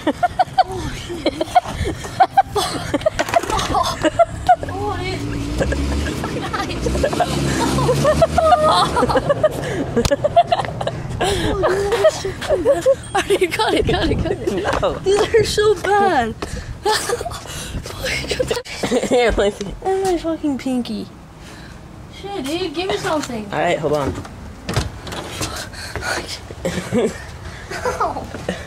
Oh, shit. Oh, dude. Nice. Alright, got it. No. These are so bad. Here, let me see. And my fucking pinky. Shit, dude, give me something. Alright, hold on. Oh.